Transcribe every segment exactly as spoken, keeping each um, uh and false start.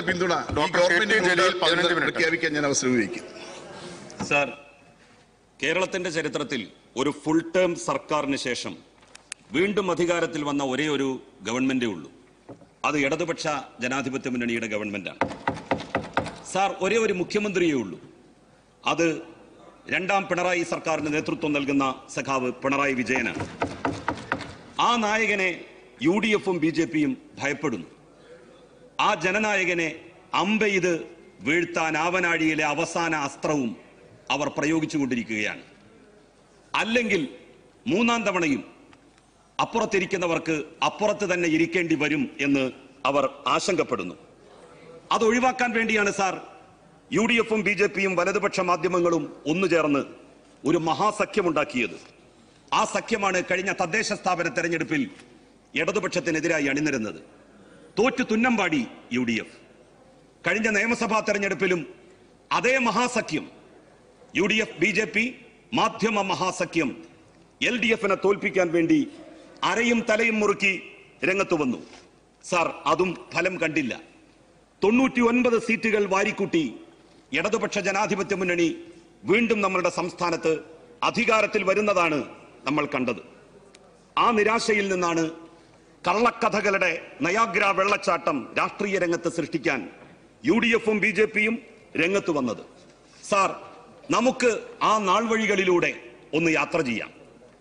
പിന്തുണ പ്രഖ്യാപിക്കാൻ ഞാൻ അവസരം ഉപയോഗിക്കുന്നു. സാർ, കേരളത്തിന്റെ ചരിത്രത്തിൽ ഒരു ഫുൾ ടേം സർക്കാരിന് ശേഷം വീണ്ടും അധികാരത്തിൽ വന്ന ഒരേ ഒരു ഗവൺമെന്റേ ഉള്ളൂ. അത് ഇടതുപക്ഷ ജനാധിപത്യ മുന്നണിയുടെ ഗവൺമെന്റാണ്. സാർ, ഒരേ ഒരു മുഖ്യമന്ത്രിയേ ഉള്ളൂ. അത് രണ്ടാം പിണറായി സർക്കാരിന് നേതൃത്വം നൽകുന്ന സഖാവ് പിണറായി വിജയനാണ്. ആ നായകനെ യു ഡി എഫും ബി ജെ പിയും ഭയപ്പെടുന്നു. ആ ജനനായകനെ അമ്പെയ്ത് വീഴ്ത്താൻ ആവനാഴിയിലെ അവസാന അസ്ത്രവും അവർ പ്രയോഗിച്ചുകൊണ്ടിരിക്കുകയാണ്. അല്ലെങ്കിൽ മൂന്നാം തവണയും അപ്പുറത്തിരിക്കുന്നവർക്ക് അപ്പുറത്ത് തന്നെ ഇരിക്കേണ്ടി വരും എന്ന് അവർ ആശങ്കപ്പെടുന്നു. അത് ഒഴിവാക്കാൻ വേണ്ടിയാണ് സാർ യു ഡി എഫും ബി ജെ പിയും വലതുപക്ഷ മാധ്യമങ്ങളും ഒന്നു ചേർന്ന് ഒരു മഹാസഖ്യമുണ്ടാക്കിയത്. ആ സഖ്യമാണ് കഴിഞ്ഞ തദ്ദേശ സ്ഥാപന തെരഞ്ഞെടുപ്പിൽ ഇടതുപക്ഷത്തിനെതിരായി അണിനിരുന്നത്. തോറ്റു തുന്നമ്പാടി യു ഡി എഫ്. കഴിഞ്ഞ നിയമസഭാ തെരഞ്ഞെടുപ്പിലും അതേ മഹാസഖ്യം U D F B J P മാധ്യമ മഹാസഖ്യം എൽ ഡി എഫിനെ തോൽപ്പിക്കാൻ വേണ്ടി അരയും തലയും മുറുക്കി രംഗത്തു വന്നു. സാർ, അതും ഫലം കണ്ടില്ല. തൊണ്ണൂറ്റി ഒൻപത് സീറ്റുകൾ വാരിക്കൂട്ടി ഇടതുപക്ഷ ജനാധിപത്യ മുന്നണി വീണ്ടും നമ്മളുടെ സംസ്ഥാനത്ത് അധികാരത്തിൽ വരുന്നതാണ് നമ്മൾ കണ്ടത്. ആ നിരാശയിൽ നിന്നാണ് കള്ളക്കഥകളുടെ നയാഗ്ര വെള്ളച്ചാട്ടം രാഷ്ട്രീയ രംഗത്ത് സൃഷ്ടിക്കാൻ യു ഡി എഫും ബി ജെ പിയും രംഗത്ത് വന്നത്. സാർ, നമുക്ക് ആ നാൾ വഴികളിലൂടെ ഒന്ന് യാത്ര ചെയ്യാം.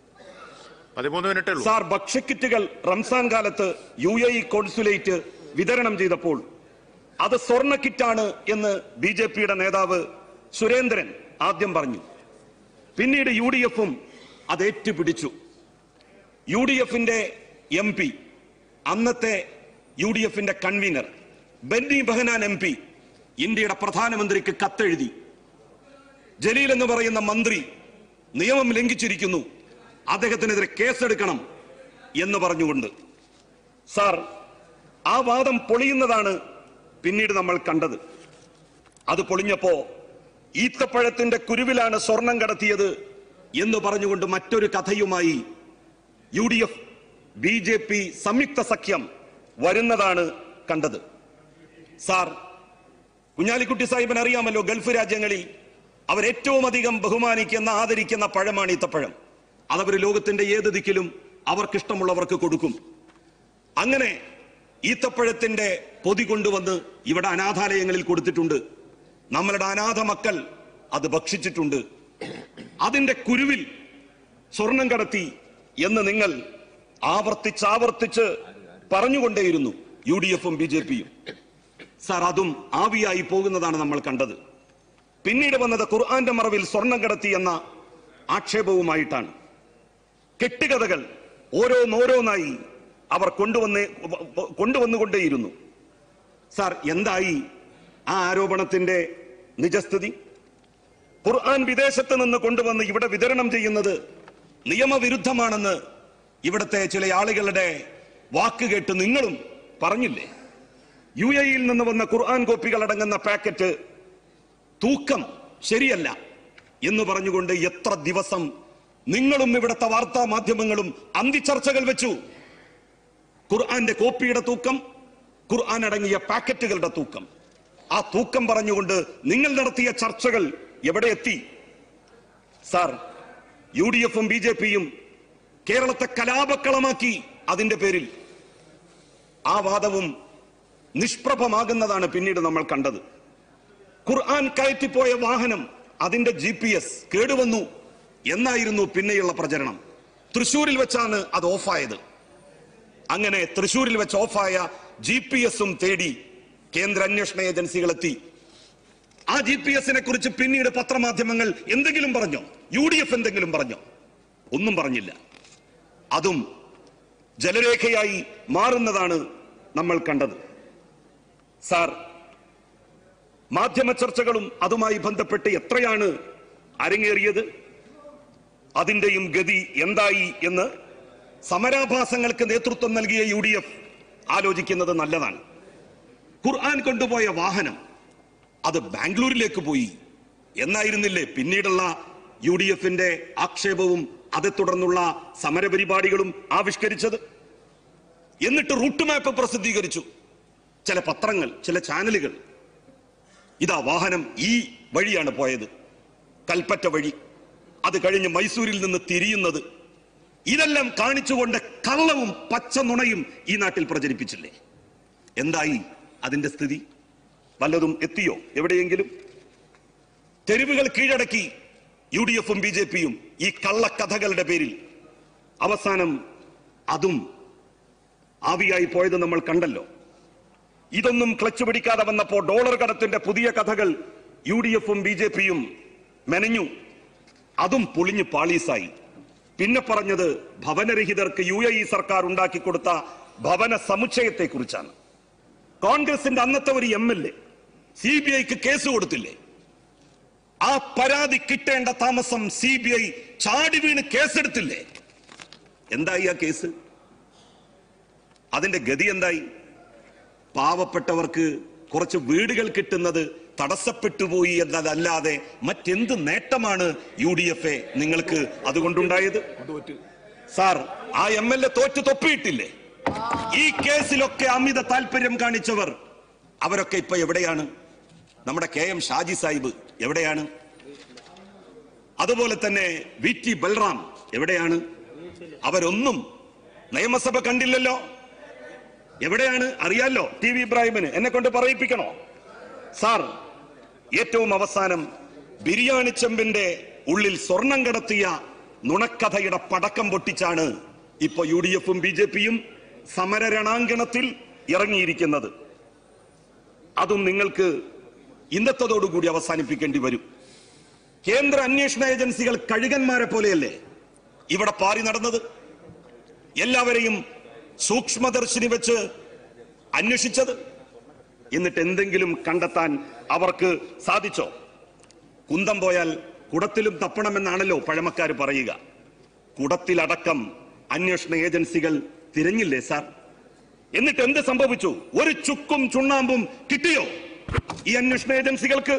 സാർ, ഭക്ഷ്യക്കിറ്റുകൾ റംസാൻ കാലത്ത് യു എ ഇ കോൺസുലേറ്റ് വിതരണം ചെയ്തപ്പോൾ അത് സ്വർണ്ണ കിറ്റാണ് എന്ന് ബി ജെ പിയുടെ നേതാവ് സുരേന്ദ്രൻ ആദ്യം പറഞ്ഞു. പിന്നീട് യു ഡി എഫും അത് ഏറ്റുപിടിച്ചു. യു ഡി എഫിന്റെ എം പി, അന്നത്തെ യു ഡി എഫിന്റെ കൺവീനർ ബെന്നി ബെഹനാൻ എം പി ഇന്ത്യയുടെ പ്രധാനമന്ത്രിക്ക് കത്തെഴുതി. ജലീൽ എന്ന് പറയുന്ന മന്ത്രി നിയമം ലംഘിച്ചിരിക്കുന്നു, അദ്ദേഹത്തിനെതിരെ കേസെടുക്കണം എന്ന് പറഞ്ഞുകൊണ്ട്. സാർ, ആ വാദം പൊളിയുന്നതാണ് പിന്നീട് നമ്മൾ കണ്ടത്. അത് പൊളിഞ്ഞപ്പോ ഈത്തപ്പഴത്തിന്റെ കുരുവിലാണ് സ്വർണം കടത്തിയത് എന്ന് പറഞ്ഞുകൊണ്ട് മറ്റൊരു കഥയുമായി U D F B J P സംയുക്ത സഖ്യം വരുന്നതാണ് കണ്ടത്. സാർ, കുഞ്ഞാലിക്കുട്ടി സാഹിബിന് അറിയാമല്ലോ, ഗൾഫ് രാജ്യങ്ങളിൽ അവരേറ്റവും അധികം ബഹുമാനിക്കുന്ന ആദരിക്കുന്ന പഴമാണ് ഈത്തപ്പഴം. അതവർ ലോകത്തിന്റെ ഏത് ദിക്കിലും അവർക്കിഷ്ടമുള്ളവർക്ക് കൊടുക്കും. അങ്ങനെ ഈത്തപ്പഴത്തിന്റെ പൊതി കൊണ്ടുവന്ന് ഇവിടെ അനാഥാലയങ്ങളിൽ കൊടുത്തിട്ടുണ്ട്. നമ്മളുടെ അനാഥ മക്കൾ അത് ഭക്ഷിച്ചിട്ടുണ്ട്. അതിന്റെ കുരുവിൽ സ്വർണം കടത്തി എന്ന് നിങ്ങൾ ആവർത്തിച്ചാവർത്തിച്ച് പറഞ്ഞുകൊണ്ടേയിരുന്നു യു ഡി എഫും ബി ജെ പിയും. സാർ, അതും ആവിയായി പോകുന്നതാണ് നമ്മൾ കണ്ടത്. പിന്നീട് വന്നത് ഖുർആന്റെ മറവിൽ സ്വർണം കടത്തി എന്ന ആക്ഷേപവുമായിട്ടാണ്. കെട്ടുകഥകൾ ഓരോന്നോരോന്നായി അവർ കൊണ്ടുവന്ന് കൊണ്ടുവന്നുകൊണ്ടേയിരുന്നു. സാർ, എന്തായി ആ ആരോപണത്തിന്റെ നിജസ്ഥിതി? ഖുർആൻ വിദേശത്ത് നിന്ന് കൊണ്ടുവന്ന് ഇവിടെ വിതരണം ചെയ്യുന്നത് നിയമവിരുദ്ധമാണെന്ന് ഇവിടുത്തെ ചില ആളുകളുടെ വാക്ക് കേട്ട് നിങ്ങളും പറഞ്ഞില്ലേ? യു എ ഇയിൽ നിന്ന് വന്ന ഖുർആൻ കോപ്പികൾ അടങ്ങുന്ന പാക്കറ്റ് തൂക്കം ശരിയല്ല എന്ന് പറഞ്ഞുകൊണ്ട് എത്ര ദിവസം നിങ്ങളും ഇവിടുത്തെ വാർത്താ മാധ്യമങ്ങളും അന്തിച്ചർച്ചകൾ വെച്ചു. ഖുർആന്റെ കോപ്പിയുടെ തൂക്കം, ഖുർആൻ അടങ്ങിയ പാക്കറ്റുകളുടെ തൂക്കം, ആ തൂക്കം പറഞ്ഞുകൊണ്ട് നിങ്ങൾ നടത്തിയ ചർച്ചകൾ എവിടെ എത്തി? സാർ, യു ഡി എഫും ബി ജെ പിയും കേരളത്തെ കലാപക്കളമാക്കി. അതിന്റെ പേരിൽ ആ വാദവും നിഷ്പ്രഭമാകുന്നതാണ് പിന്നീട് നമ്മൾ കണ്ടത്. ഖുർആൻ കയറ്റിപ്പോയ വാഹനം, അതിന്റെ ജി പി എസ് കേടുവന്നു എന്നായിരുന്നു പിന്നെയുള്ള പ്രചരണം. തൃശൂരിൽ വെച്ചാണ് അത് ഓഫായത്. അങ്ങനെ തൃശൂരിൽ വെച്ച് ഓഫായ ജി പി എസും തേടി കേന്ദ്ര അന്വേഷണ ഏജൻസികളെത്തി. ആ ജി പി എസിനെ കുറിച്ച് പിന്നീട് പത്രമാധ്യമങ്ങൾ എന്തെങ്കിലും പറഞ്ഞോ? യു ഡി എഫ് എന്തെങ്കിലും പറഞ്ഞോ? ഒന്നും പറഞ്ഞില്ല. അതും ജലരേഖയായി മാറുന്നതാണ് നമ്മൾ കണ്ടത്. സാർ, മാധ്യമ ചർച്ചകളും അതുമായി ബന്ധപ്പെട്ട് എത്രയാണ് അരങ്ങേറിയത്, അതിന്റെയും ഗതി എന്തായി എന്ന് സമരാഭാസങ്ങൾക്ക് നേതൃത്വം നൽകിയ യു ഡി എഫ് ആലോചിക്കുന്നത് നല്ലതാണ്. ഖുർആൻ കൊണ്ടുപോയ വാഹനം അത് ബാംഗ്ലൂരിലേക്ക് പോയി എന്നായിരുന്നില്ലേ പിന്നീടുള്ള യു ഡി എഫിന്റെ ആക്ഷേപവും അതേ തുടർന്നുള്ള സമരപരിപാടികളും ആവിഷ്കരിച്ചത്? എന്നിട്ട് റൂട്ട് മാപ്പ് പ്രസിദ്ധീകരിച്ചു. ചില പത്രങ്ങൾ, ചില ചാനലുകൾ ഇതാ വാഹനം ഈ വഴിയാണ് പോയത്, കൽപ്പറ്റ വഴി, അത് കഴിഞ്ഞ് മൈസൂരിൽ നിന്ന് തിരിയുന്നത്, ഇതെല്ലാം കാണിച്ചുകൊണ്ട് കള്ളവും പച്ച നുണയും ഈ നാട്ടിൽ പ്രചരിപ്പിച്ചില്ലേ? എന്തായി അതിന്റെ സ്ഥിതി? വല്ലതും എത്തിയോ എവിടെയെങ്കിലും? തെരുവുകൾ കീഴടക്കി യു ഡി എഫും ബി ജെ പിയും ഈ കള്ളക്കഥകളുടെ പേരിൽ. അവസാനം അതും ആവിയായി പോയത് നമ്മൾ കണ്ടല്ലോ. ഇതൊന്നും ക്ലച്ച് പിടിക്കാതെ വന്നപ്പോ ഡോളർ കടത്തിന്റെ പുതിയ കഥകൾ യു ഡി എഫും ബി ജെ പിയും മെനഞ്ഞു. അതും പൊളിഞ്ഞു പാളീസായി. പിന്നെ പറഞ്ഞത് ഭവനരഹിതർക്ക് യു എ ഇ സർക്കാർ ഉണ്ടാക്കി കൊടുത്ത ഭവന സമുച്ചയത്തെ കുറിച്ചാണ്. കോൺഗ്രസിന്റെ അന്നത്തെ ഒരു M L A C B ഐക്ക് കേസ് കൊടുത്തില്ലേ? ആ പരാതി കിട്ടേണ്ട താമസം സി ബി ഐ ചാടി വീണ് കേസെടുത്തില്ലേ? എന്തായി ആ കേസ്? അതിന്റെ ഗതി എന്തായി? പാവപ്പെട്ടവർക്ക് കുറച്ച് വീടുകൾ കിട്ടുന്നത് തടസ്സപ്പെട്ടുപോയി എന്നതല്ലാതെ മറ്റെന്ത് നേട്ടമാണ് യു ഡി എഫ് എ നിങ്ങൾക്ക് അതുകൊണ്ടുണ്ടായത്? സാർ, ആ എം എൽ എ തോറ്റു തൊപ്പിയിട്ടില്ലേ? ഈ കേസിലൊക്കെ അമിത താല്പര്യം കാണിച്ചവർ അവരൊക്കെ ഇപ്പൊ എവിടെയാണ്? നമ്മുടെ കെ എം ഷാജി സാഹിബ് എവിടെയാണ്? അതുപോലെ തന്നെ വി ടി ബൽറാം എവിടെയാണ്? അവരൊന്നും നിയമസഭ കണ്ടില്ലല്ലോ. എവിടെയാണ് അറിയാലോ? ടി വി ഇബ്രാഹിമിന് എന്നെ കൊണ്ട് പറയിപ്പിക്കണോ? സാർ, ഏറ്റവും അവസാനം ബിരിയാണി ചെമ്പിന്റെ ഉള്ളിൽ സ്വർണം കടത്തിയ നുണക്കഥയുടെ പടക്കം പൊട്ടിച്ചാണ് ഇപ്പൊ യു ഡി എഫും ബി ജെ പിയും സമര രണാങ്കണത്തിൽ ഇറങ്ങിയിരിക്കുന്നത്. അതും നിങ്ങൾക്ക് ഇന്നത്തതോടുകൂടി അവസാനിപ്പിക്കേണ്ടി വരും. കേന്ദ്ര അന്വേഷണ ഏജൻസികൾ കഴുകന്മാരെ പോലെയല്ലേ ഇവിടെ പാറി നടന്നത്? എല്ലാവരെയും സൂക്ഷ്മദർശിനി വെച്ച് അന്വേഷിച്ചത്. എന്നിട്ട് എന്തെങ്കിലും കണ്ടെത്താൻ അവർക്ക് സാധിച്ചോ? കുന്തം പോയാൽ കുടത്തിലും തപ്പണമെന്നാണല്ലോ പഴമക്കാർ പറയുക. കുടത്തിലടക്കം അന്വേഷണ ഏജൻസികൾ തിരഞ്ഞില്ലേ സാർ? എന്നിട്ട് എന്ത് സംഭവിച്ചു? ഒരു ചുക്കും ചുണ്ണാമ്പും കിട്ടിയോ ഈ അന്വേഷണ ഏജൻസികൾക്ക്?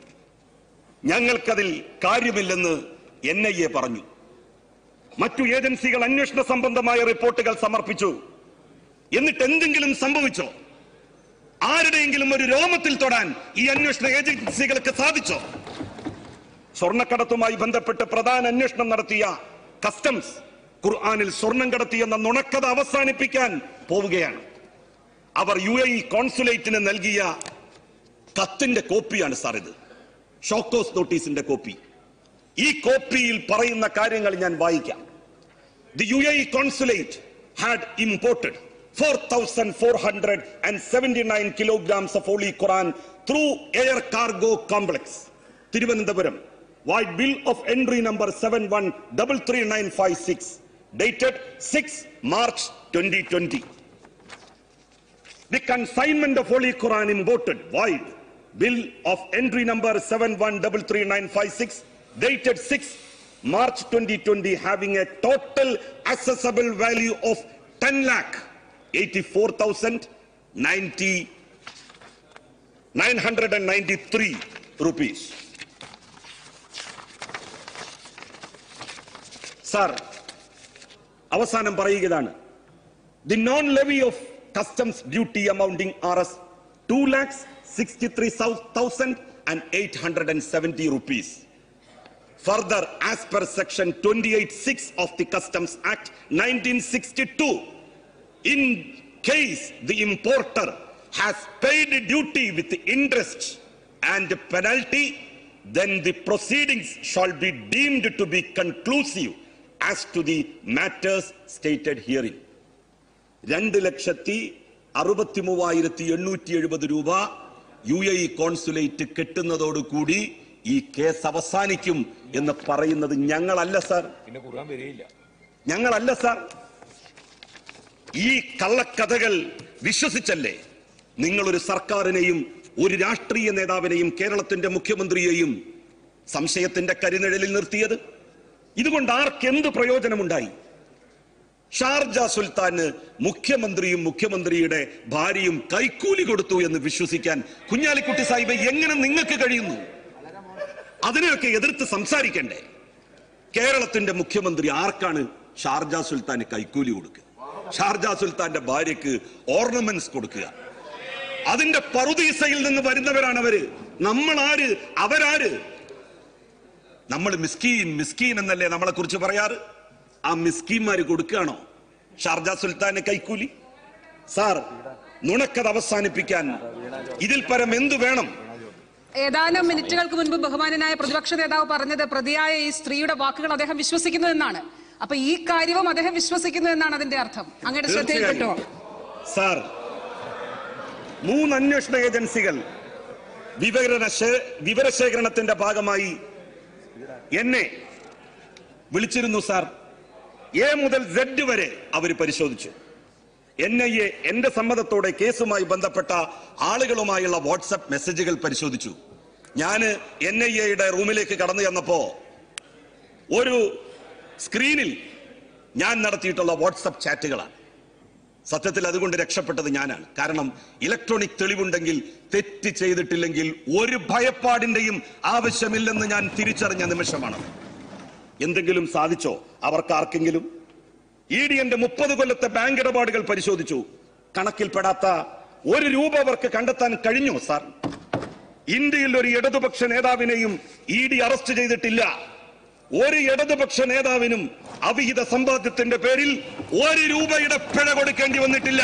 ഞങ്ങൾക്കതിൽ കാര്യമില്ലെന്ന് എൻ ഐ എ പറഞ്ഞു. മറ്റു ഏജൻസികൾ അന്വേഷണ സംബന്ധമായ റിപ്പോർട്ടുകൾ സമർപ്പിച്ചു. എന്നിട്ട് എന്തെങ്കിലും സംഭവിച്ചോ? ആരുടെയെങ്കിലും ഒരു രോമത്തിൽ തൊടാൻ ഈ അന്വേഷണ ഏജൻസികൾക്ക് സാധിച്ചോ? സ്വർണ്ണക്കടത്തുമായി ബന്ധപ്പെട്ട് പ്രധാന അന്വേഷണം നടത്തിയ കസ്റ്റംസ് ഖുർആനിൽ സ്വർണം കടത്തിയെന്ന നുണക്കഥ അവസാനിപ്പിക്കാൻ പോവുകയാണ്. അവർ യു എ ഇ കോൺസുലേറ്റിന് നൽകിയ കത്തിന്റെ കോപ്പിയാണ് സാർ ഇത്, ഷോക്കോസ് നോട്ടീസിന്റെ കോപ്പി. ഈ കോപ്പിയിൽ പറയുന്ന കാര്യങ്ങൾ ഞാൻ വായിക്കാം. The U A E consulate had imported four thousand four hundred seventy-nine kilograms of Holy Quran through air cargo complex, Thiruvananthapuram, void bill of entry number seven one three three nine five six, dated sixth March twenty twenty. The consignment of Holy Quran imported, void bill of entry number seven one three three nine five six, dated sixth March twenty twenty, having a total accessible value of ten lakh eighty-four thousand nine hundred ninety-three rupees. Sir, അവസാനം പറയുകയാണ്, the non-levy of customs duty amounting R S two lakh sixty-three thousand eight hundred seventy rupees. Further, as per section twenty-eight six of the Customs Act nineteen sixty-two, in case the importer has paid duty with interest and penalty, then the proceedings shall be deemed to be conclusive as to the matters stated herein. രണ്ട് ലക്ഷത്തി അറുപത്തി മൂവായിരത്തി എണ്ണൂറ്റി എഴുപത് രൂപ U A E consulate കെട്ടുന്നതോടുകൂടി ഈ കേസ് അവസാനിക്കും എന്ന് പറയുന്നത് ഞങ്ങളല്ല സാർ, ഞങ്ങളല്ല സാർ. ഈ കള്ളക്കഥകൾ വിശ്വസിച്ചല്ലേ നിങ്ങളൊരു സർക്കാരിനെയും ഒരു രാഷ്ട്രീയ നേതാവിനെയും കേരളത്തിന്റെ മുഖ്യമന്ത്രിയെയും സംശയത്തിന്റെ കരിനിഴലിൽ നിർത്തിയത്? ഇതുകൊണ്ട് ആർക്കെന്ത് പ്രയോജനമുണ്ടായി? ഷാർജ സുൽത്താന് മുഖ്യമന്ത്രിയും മുഖ്യമന്ത്രിയുടെ ഭാര്യയും കൈക്കൂലി കൊടുത്തു എന്ന് വിശ്വസിക്കാൻ കുഞ്ഞാലിക്കുട്ടി സാഹിബ് എങ്ങനെ നിങ്ങൾക്ക് കഴിയുന്നു? അതിനെയൊക്കെ എതിർത്ത് സംസാരിക്കണ്ടേ? കേരളത്തിന്റെ മുഖ്യമന്ത്രി ആർക്കാണ് ഷാർജ സുൽത്താന് കൈക്കൂലി കൊടുക്കുക? ഷാർജ സുൽത്താന്റെ ഭാര്യക്ക് ഓർണമെന്റ്സ് കൊടുക്കുക. അതിന്റെ പറുദീസയിൽ നിന്ന് വരുന്നവരാണ് അവര്. നമ്മൾ ആര്, അവരാര്? നമ്മൾ മിസ്കീൻ മിസ്കീൻ എന്നല്ലേ നമ്മളെ കുറിച്ച് പറയാറ്? ആ മിസ്കീന്മാര് കൊടുക്കുകയാണോ ഷാർജ സുൽത്താന് കൈക്കൂലി? സാർ, നുണക്കത് അവസാനിപ്പിക്കാൻ ഇതിൽ പരം എന്തു വേണം? ഏതാനും മിനിറ്റുകൾക്ക് മുൻപ് ബഹുമാനനായ പ്രതിപക്ഷ നേതാവ് പറഞ്ഞത് പ്രതിയായ ഈ സ്ത്രീയുടെ വാക്കുകൾ അദ്ദേഹം വിശ്വസിക്കുന്നു എന്നാണ്. അപ്പൊ ഈ കാര്യവും അദ്ദേഹം വിശ്വസിക്കുന്നു എന്നാണ് അതിന്റെ അർത്ഥം. അങ്ങയുടെ ശ്രദ്ധയിൽപ്പെട്ടോ? സാർ, മൂന്ന് അന്വേഷണ ഏജൻസികൾ വിവര വിവരശേഖരണത്തിന്റെ ഭാഗമായി എന്നെ വിളിച്ചിരുന്നു സാർ. എ മുതൽ സെഡ് വരെ അവർ പരിശോധിച്ചു. എൻ ഐ എ എന്റെ സമ്മതത്തോടെ കേസുമായി ബന്ധപ്പെട്ട ആളുകളുമായുള്ള വാട്സപ്പ് മെസ്സേജുകൾ പരിശോധിച്ചു. ഞാന് എൻ ഐ എയുടെ റൂമിലേക്ക് കടന്നു ചെന്നപ്പോ ഒരു സ്ക്രീനിൽ ഞാൻ നടത്തിയിട്ടുള്ള വാട്സപ്പ് ചാറ്റുകളാണ്. സത്യത്തിൽ അതുകൊണ്ട് രക്ഷപ്പെട്ടത് ഞാനാണ്. കാരണം ഇലക്ട്രോണിക് തെളിവുണ്ടെങ്കിൽ തെറ്റ് ചെയ്തിട്ടില്ലെങ്കിൽ ഒരു ഭയപ്പാടിന്റെയും ആവശ്യമില്ലെന്ന് ഞാൻ തിരിച്ചറിഞ്ഞ നിമിഷമാണ്. എന്തെങ്കിലും സാധിച്ചോ അവർക്കാർക്കെങ്കിലും? ഇ ഡി എന്റെ മുപ്പത് കൊല്ലത്തെ ബാങ്ക് ഇടപാടുകൾ പരിശോധിച്ചു. കണക്കിൽപ്പെടാത്ത ഒരു രൂപ അവർക്ക് കണ്ടെത്താൻ കഴിഞ്ഞോ സാർ? ഇന്ത്യയിൽ ഒരു ഇടതുപക്ഷ നേതാവിനെയും ഇ ഡി അറസ്റ്റ് ചെയ്തിട്ടില്ല. ഒരു ഇടതുപക്ഷ നേതാവിനും അവിഹിത സമ്പാദ്യത്തിന്റെ പേരിൽ ഒരു രൂപയുടെ പിഴ കൊടുക്കേണ്ടി വന്നിട്ടില്ല.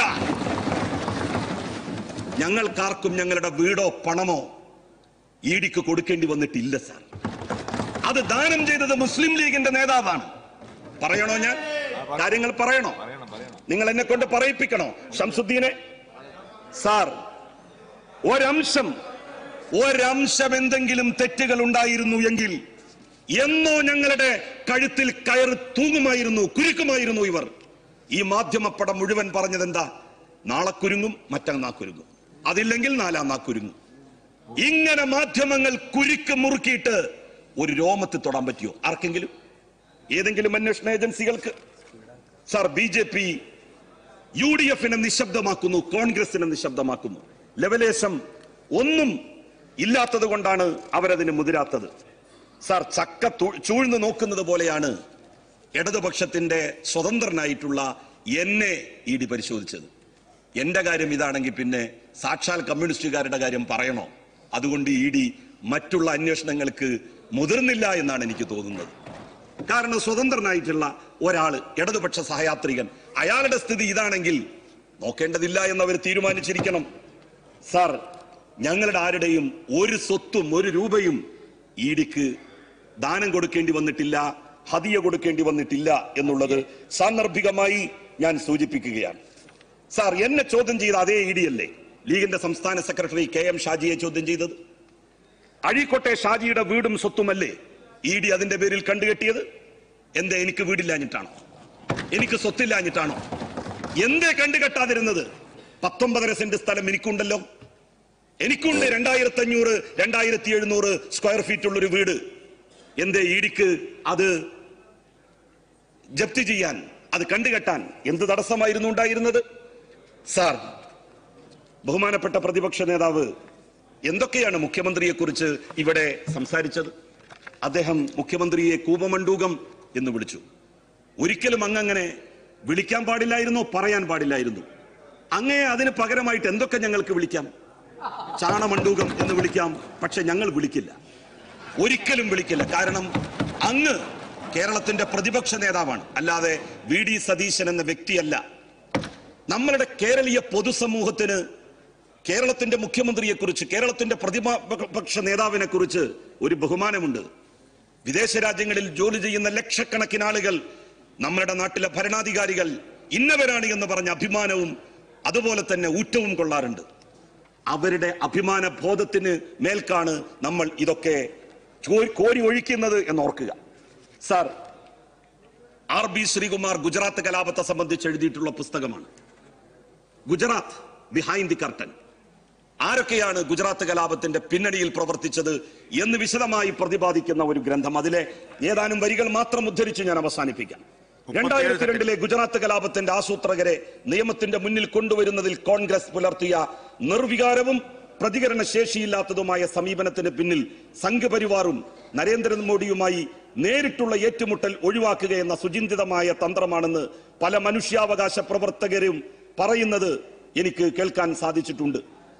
ഞങ്ങൾക്കാർക്കും ഞങ്ങളുടെ വീടോ പണമോ ഇ ഡിക്ക് കൊടുക്കേണ്ടി വന്നിട്ടില്ല സാർ. അത് ദാനം ചെയ്തത് മുസ്ലിം ലീഗിന്റെ നേതാവാണ്. പറയണോ? ഞാൻ കാര്യങ്ങൾ പറയണോ? നിങ്ങൾ എന്നെ കൊണ്ട് പറയിപ്പിക്കണോ ഷംസുദ്ദീനെ? സാർ, ഒരംശം ഒരംശം എന്തെങ്കിലും തെറ്റുകൾ ഉണ്ടായിരുന്നു എങ്കിൽ എന്നോ ഞങ്ങളുടെ കഴുത്തിൽ കയറ് തൂങ്ങുമായിരുന്നു, കുരുക്കുമായിരുന്നു ഇവർ. ഈ മാധ്യമപ്പടം മുഴുവൻ പറഞ്ഞത് എന്താ? നാളെ കുരുങ്ങും, മറ്റന്നാ കുരുങ്ങും, അതില്ലെങ്കിൽ നാലാം നാ കുരുങ്ങും. ഇങ്ങനെ മാധ്യമങ്ങൾ കുരുക്ക് മുറുക്കിയിട്ട് ഒരു രോമത്ത് തൊടാൻ പറ്റിയോ ആർക്കെങ്കിലും? ഏതെങ്കിലും അന്വേഷണ ഏജൻസികൾക്ക്? Sir, B J P U D എഫിനെ നിശബ്ദമാക്കുന്നു, കോൺഗ്രസിനെ നിശബ്ദമാക്കുന്നു. ലവലേശം ഒന്നും ഇല്ലാത്തത് കൊണ്ടാണ് അവരതിന് മുതിരാത്തത്. സാർ, ചക്ക ചൂഴ്ന്നു നോക്കുന്നത് പോലെയാണ് ഇടതുപക്ഷത്തിന്റെ സ്വതന്ത്രനായിട്ടുള്ള എന്നെ ഇ ഡി പരിശോധിച്ചത്. എന്റെ കാര്യം ഇതാണെങ്കിൽ പിന്നെ സാക്ഷാൽ കമ്മ്യൂണിസ്റ്റുകാരുടെ കാര്യം പറയണോ? അതുകൊണ്ട് ഇ ഡി മറ്റുള്ള അന്വേഷണങ്ങൾക്ക് മുതിർന്നില്ല എന്നാണ് എനിക്ക് തോന്നുന്നത്. കാരണം സ്വതന്ത്രനായിട്ടുള്ള ഒരാള്, ഇടതുപക്ഷ സഹയാത്രികൻ, അയാളുടെ സ്ഥിതി ഇതാണെങ്കിൽ നോക്കേണ്ടതില്ല എന്നവർ തീരുമാനിച്ചിരിക്കണം. സാർ, ഞങ്ങളുടെ ആരുടെയും ഒരു സ്വത്തും ഒരു രൂപയും ഇ ഡിക്ക് ദാനം കൊടുക്കേണ്ടി വന്നിട്ടില്ല, ഹദിയ കൊടുക്കേണ്ടി വന്നിട്ടില്ല എന്നുള്ളത് സാന്ദർഭികമായി ഞാൻ സൂചിപ്പിക്കുകയാണ്. സാർ, എന്നെ ചോദ്യം ചെയ്ത അതേ ഇ ഡി അല്ലേ ലീഗിന്റെ സംസ്ഥാന സെക്രട്ടറി കെ എം ഷാജിയെ ചോദ്യം ചെയ്തത്? അഴീക്കോട്ടെ ഷാജിയുടെ വീടും സ്വത്തുമല്ലേ ഇ ഡി അതിന്റെ പേരിൽ കണ്ടുകെട്ടിയത്? എന്തേ, എനിക്ക് വീടില്ലാഞ്ഞിട്ടാണോ? എനിക്ക് സ്വത്തില്ലാഞ്ഞിട്ടാണോ? എന്തേ കണ്ടുകെട്ടാതിരുന്നത്? പത്തൊമ്പതര സെന്റ് സ്ഥലം എനിക്കുണ്ടല്ലോ. എനിക്കുണ്ട് രണ്ടായിരത്തി അഞ്ഞൂറ് രണ്ടായിരത്തി എഴുന്നൂറ് സ്ക്വയർ ഫീറ്റ് ഉള്ളൊരു വീട്. എന്തേ ഇ ഡിക്ക് അത് ജപ്തി ചെയ്യാൻ, അത് കണ്ടുകെട്ടാൻ എന്ത് തടസ്സമായിരുന്നു ഉണ്ടായിരുന്നത്? സാർ, ബഹുമാനപ്പെട്ട പ്രതിപക്ഷ നേതാവ് എന്തൊക്കെയാണ് മുഖ്യമന്ത്രിയെ കുറിച്ച് ഇവിടെ സംസാരിച്ചത്? അദ്ദേഹം മുഖ്യമന്ത്രിയെ കൂപമണ്ടൂകം എന്ന് വിളിച്ചു. ഒരിക്കലും അങ്ങങ്ങനെ വിളിക്കാൻ പാടില്ലായിരുന്നോ? പറയാൻ പാടില്ലായിരുന്നു. അങ്ങേ അതിന് പകരമായിട്ട് എന്തൊക്കെ ഞങ്ങൾക്ക് വിളിക്കാം? ചാണമണ്ടൂകം എന്ന് വിളിക്കാം. പക്ഷെ ഞങ്ങൾ വിളിക്കില്ല, ഒരിക്കലും വിളിക്കില്ല. കാരണം അങ്ങ് കേരളത്തിന്റെ പ്രതിപക്ഷ നേതാവാണ്, അല്ലാതെ വി ഡി സതീശൻ എന്ന വ്യക്തിയല്ല. നമ്മളുടെ കേരളീയ പൊതുസമൂഹത്തിന് കേരളത്തിന്റെ മുഖ്യമന്ത്രിയെ കുറിച്ച്, കേരളത്തിന്റെ പ്രതിപക്ഷ നേതാവിനെ കുറിച്ച് ഒരു ബഹുമാനമുണ്ട്. വിദേശ രാജ്യങ്ങളിൽ ജോലി ചെയ്യുന്ന ലക്ഷക്കണക്കിന് ആളുകൾ നമ്മുടെ നാട്ടിലെ ഭരണാധികാരികൾ ഇന്നവരാണ് എന്ന് പറഞ്ഞ അഭിമാനവും അതുപോലെ തന്നെ ഊറ്റവും കൊള്ളാറുണ്ട്. അവരുടെ അഭിമാന ബോധത്തിന് മേൽക്കാണ് നമ്മൾ ഇതൊക്കെ കോരി ഒഴിക്കുന്നത് എന്നോർക്കുക. Sir, R B Sreekumar Gujarat കലാപത്തെ സംബന്ധിച്ച് എഴുതിയിട്ടുള്ള പുസ്തകമാണ് ഗുജറാത്ത് ബിഹൈൻഡ് ദി കർട്ടൻ. ആരൊക്കെയാണ് ഗുജറാത്ത് കലാപത്തിന്റെ പിന്നണിയിൽ പ്രവർത്തിച്ചത് എന്ന് വിശദമായി പ്രതിപാദിക്കുന്ന ഒരു ഗ്രന്ഥം. അതിലെ ഏതാനും വരികൾ മാത്രം ഉദ്ധരിച്ച് ഞാൻ അവസാനിപ്പിക്കാം. രണ്ടായിരത്തി രണ്ടിലെ ഗുജറാത്ത് കലാപത്തിന്റെ ആസൂത്രകരെ നിയമത്തിന്റെ മുന്നിൽ കൊണ്ടുവരുന്നതിൽ കോൺഗ്രസ് പുലർത്തിയ നിർവികാരവും പ്രതികരണ ശേഷിയില്ലാത്തതുമായ സമീപനത്തിന് പിന്നിൽ സംഘപരിവാറും നരേന്ദ്രമോദിയുമായി നേരിട്ടുള്ള ഏറ്റുമുട്ടൽ ഒഴിവാക്കുക എന്ന സുചിന്തിതമായ തന്ത്രമാണെന്ന് പല മനുഷ്യാവകാശ പ്രവർത്തകരും പറയുന്നത് എനിക്ക് കേൾക്കാൻ സാധിച്ചിട്ടുണ്ട്.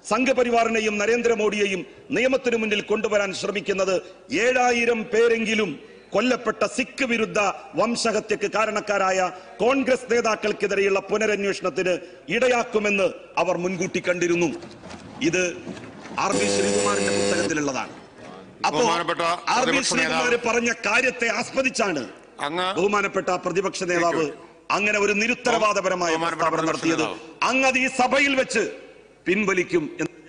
സംഘപരിവാറിനെയും നരേന്ദ്രമോദിയെയും നിയമത്തിനു മുന്നിൽ കൊണ്ടുവരാൻ ശ്രമിക്കുന്നത് ഏഴായിരം പേരെങ്കിലും കൊല്ലപ്പെട്ട സിഖ് വിരുദ്ധ വംശഹത്യക്ക് കാരണക്കാരായ കോൺഗ്രസ് നേതാക്കൾക്കെതിരെയുള്ള പുനരന്വേഷണത്തിന് ഇടയാക്കുമെന്ന് അവർ മുൻകൂട്ടി കണ്ടിരുന്നു. ഇത് ആർ ബി ശ്രീകുമാറിന്റെ പുസ്തകത്തിലുള്ളതാണ്. അപ്പോൾ ആർ ബി ശ്രീകുമാർ പറഞ്ഞ കാര്യത്തെ ആസ്പദിച്ചാണ് ബഹുമാനപ്പെട്ട പ്രതിപക്ഷ നേതാവ് അങ്ങനെ ഒരു നിരുത്തരവാദപരമായ പ്രസ്താവന നടത്തിയത്. അങ്ങ് അത് ഈ സഭയിൽ വെച്ച് പിൻവലിക്കും എന്ന്